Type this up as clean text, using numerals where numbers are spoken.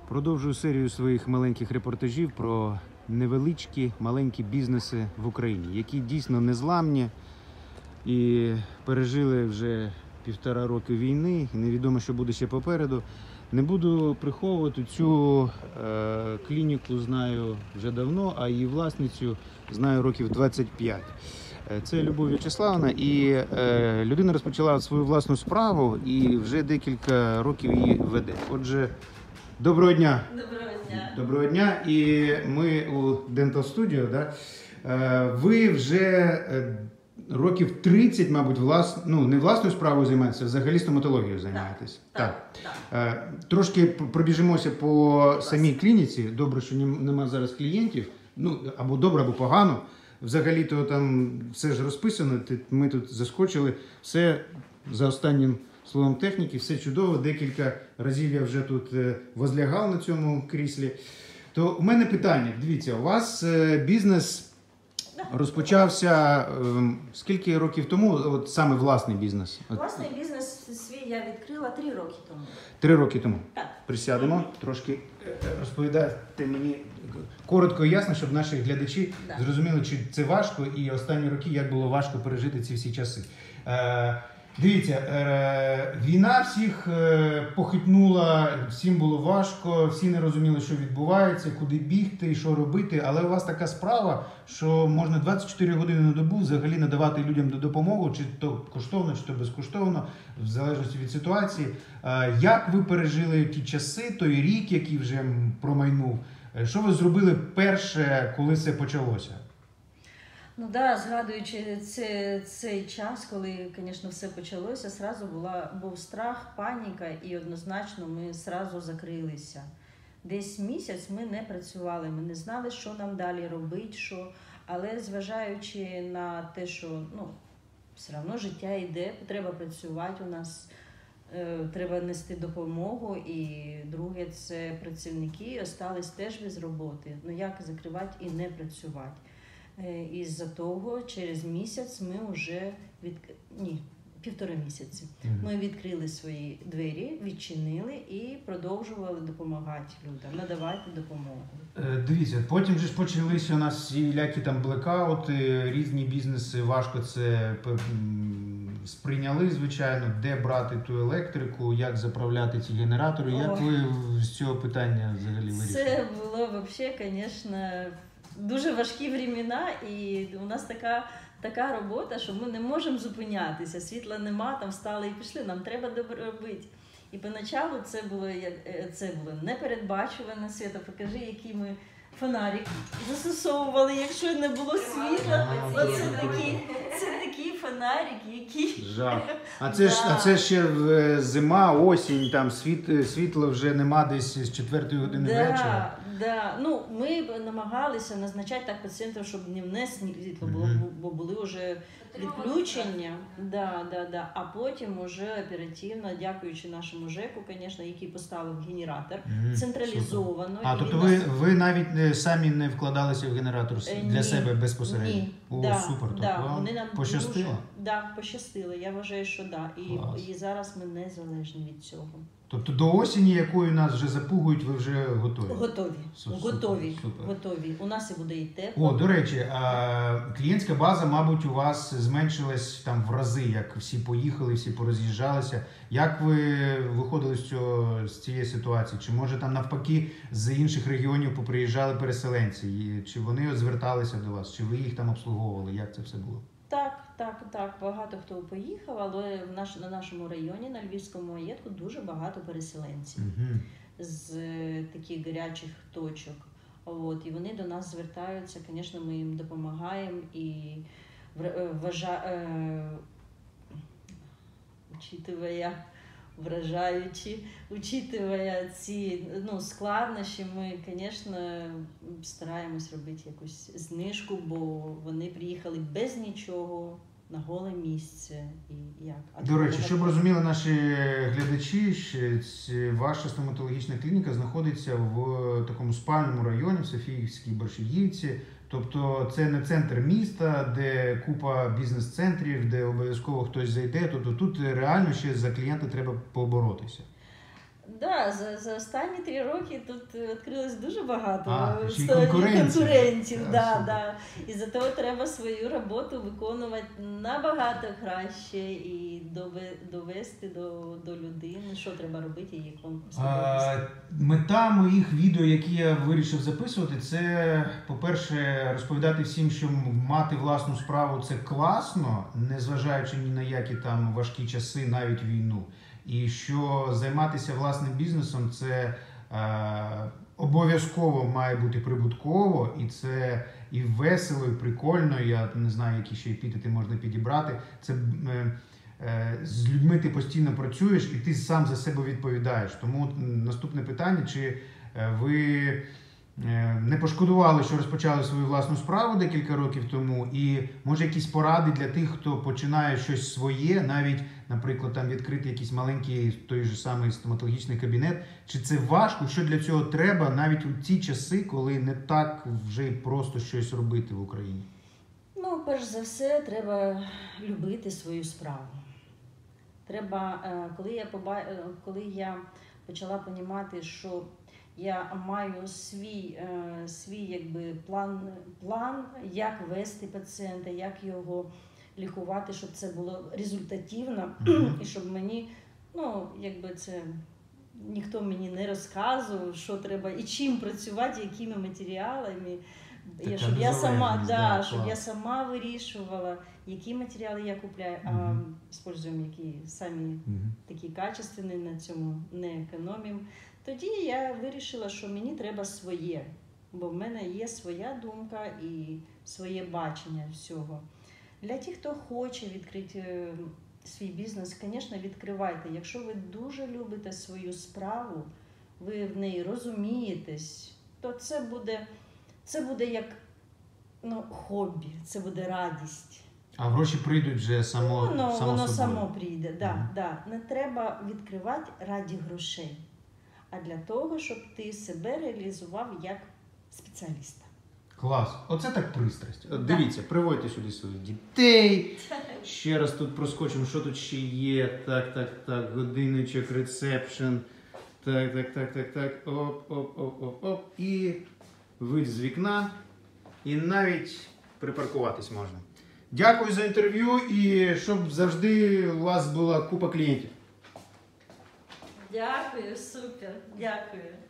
Продовжую серію своїх маленьких репортажів про невеличкі маленькі бізнеси в Україні, які дійсно незламні і пережили вже 1,5 року війни, і невідомо, що буде ще попереду. Не буду приховувати, цю клініку знаю вже давно, а її власницю знаю років 25. Це Любов В'ячеславівна, і людина розпочала свою власну справу і вже декілька років її веде. Отже, доброго дня! Доброго дня! Доброго дня! І ми у Dental Studio, да? Ви вже років 30, мабуть, не власною справою займаєтеся, а взагалі стоматологією займаєтесь. Так. Трошки пробіжимося по самій клініці. Добре, що нема зараз клієнтів. Або добре, або погано. Взагалі-то там все ж розписано, ми тут заскочили. Все за останнім словом техніки, все чудово. Декілька разів я вже тут возлягав на цьому кріслі. То у мене питання. Дивіться, у вас бізнес розпочався скільки років тому, от саме власний бізнес? Власний бізнес свій я відкрила 3 роки тому. 3 роки тому. Так. Присядемо, трошки розповідайте мені коротко і ясно, щоб наші глядачі зрозуміли, чи це важко і останні роки, як було важко пережити ці всі часи. Дивіться, війна всіх похитнула, всім було важко, всі не розуміли, що відбувається, куди бігти і що робити, але у вас така справа, що можна 24 години на добу взагалі надавати людям допомогу, чи то коштовно, чи то безкоштовно, в залежності від ситуації. Як ви пережили ті часи, той рік, який вже промайнув? Що ви зробили перше, коли це почалося? Згадуючи цей час, коли, звісно, все почалося, зразу був страх, паніка, і однозначно ми зразу закрилися. Десь місяць ми не працювали, ми не знали, що нам далі робити, але зважаючи на те, що все одно життя йде, треба працювати у нас, треба нести допомогу, і друге, це працівники остались теж без роботи. Як закривати і не працювати? Із-за того, через місяць ми вже 1,5 місяці. Ми відкрили свої двері, відчинили і продовжували допомагати людям, надавати допомогу. Дивіться, потім же ж почалися у нас всілякі там блекаути, різні бізнеси важко це сприйняли, звичайно, де брати ту електрику, як заправляти ці генератори. Як ви з цього питання взагалі вирішили? Це було взагалі, звісно, дуже важкі времена, і у нас така робота, що ми не можемо зупинятися. Світла нема, там встали і пішли, нам треба робити. І поначалу це було непередбачуване. Свята, покажи, які ми фонарик застосовували, якщо не було світла. Це такий фонарик, який... Жах. А це ще зима, осінь, там світла вже нема десь з 4 години вечора. Ми намагалися назначати так пацієнтів, щоб дневне світло було, бо були вже відключення. А потім вже оперативно, дякуючи нашому ЖЕКу, звісно, який поставив генератор централізовано. Тобто ви навіть самі не вкладалися в генератор для себе безпосередньо? Ні. Супер. Вони нам пощастило? Пощастило. Я вважаю, що І зараз ми незалежні від цього. Тобто до осені, якою нас вже запугують, ви вже готові? Готові. У нас і буде і тепло. До речі, клієнтська база, мабуть, у вас зменшилась там в рази, як всі поїхали, всі пороз'їжджалися. Як ви виходили з цієї ситуації? Чи може там навпаки з інших регіонів поприїжджали переселенці? Чи вони зверталися до вас? Чи ви їх там обслуговували? Як це все було? Так. Багато хто поїхав, але на нашому районі, на Львівському маєтку, дуже багато переселенців з таких гарячих точок. І вони до нас звертаються, звісно, ми їм допомагаємо і учитывая ці складнощі, ми, звісно, стараємось робити якусь знижку, бо вони приїхали без нічого, на голе місце. До речі, щоб розуміли наші глядачі, ваша стоматологічна клініка знаходиться в такому спальному районі, в Софіївській Борщагівці. Тобто це не центр міста, де купа бізнес-центрів, де обов'язково хтось зайде. Тобто тут реально ще за клієнта треба поборотися. Да, за останні 3 роки тут відкрилось дуже багато ще й конкуренція. конкурентів. Так, Да, супер. да. І за того треба свою роботу виконувати набагато краще і довести до людини, що треба робити її конкурс. Мета моїх відео, які я вирішив записувати, це, по-перше, розповідати всім, що мати власну справу – це класно, незважаючи ні на які там важкі часи, навіть війну. І що займатися власним бізнесом – це обов'язково має бути прибутково, і це і весело, і прикольно, я не знаю, які ще епітети можна підібрати. Це з людьми ти постійно працюєш і ти сам за себе відповідаєш. Тому наступне питання, чи ви не пошкодували, що розпочали свою власну справу декілька років тому, і може якісь поради для тих, хто починає щось своє, навіть, наприклад, там відкрити якийсь маленький той же самий стоматологічний кабінет, чи це важко, що для цього треба навіть у ці часи, коли не так вже й просто щось робити в Україні? Ну, перш за все, треба любити свою справу. Треба, коли я почала розуміти, що я маю свій якби, план, як вести пацієнта, як його лікувати, щоб це було результативно, і щоб мені, ну, якби це ніхто мені не розказував, що треба і чим працювати, якими матеріалами. Щоб я сама вирішувала, які матеріали я купляю, а використовуємо які самі такі качественні, на цьому не економимо. Тоді я вирішила, що мені треба своє, бо в мене є своя думка і своє бачення всього. Для тих, хто хоче відкрити свій бізнес, звісно, відкривайте. Якщо ви дуже любите свою справу, ви в неї розумієтесь, то це буде як хобі, це буде радість. А гроші прийдуть вже Воно само прийде, да. Не треба відкривати раді грошей, а для того, щоб ти себе реалізував як спеціаліста. Клас. Оце так пристрасть. От дивіться, приводьте сюди своїх дітей. Ще раз тут проскочимо, що тут ще є. Так, годинничок, ресепшн. Так. Оп. І вид з вікна. І навіть припаркуватись можна. Дякую за інтерв'ю і щоб завжди у вас була купа клієнтів. Дякую, супер, дякую.